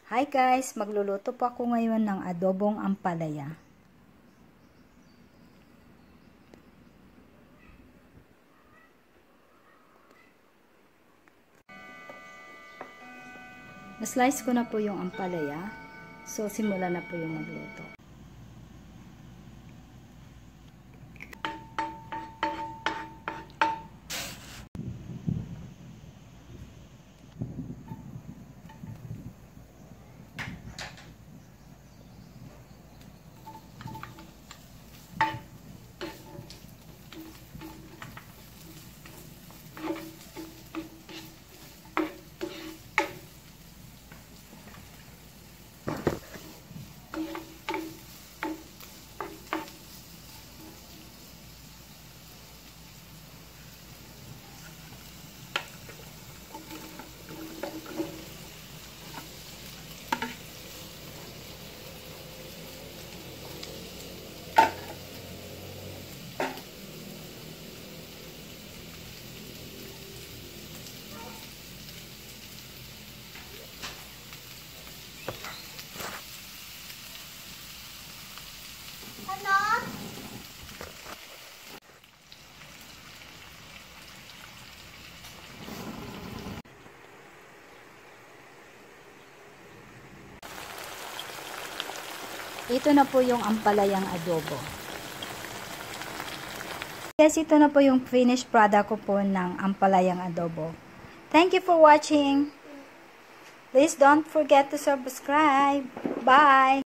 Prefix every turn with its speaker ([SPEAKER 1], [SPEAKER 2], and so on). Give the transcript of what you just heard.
[SPEAKER 1] Hi guys, magluluto po ako ngayon ng adobong ampalaya. Na-slice ko na po yung ampalaya. So, simula na po yung magluto. Ito na po yung ampalayang adobo. Yes, ito na po yung finished product ko po ng ampalayang adobo. Thank you for watching. Please don't forget to subscribe. Bye!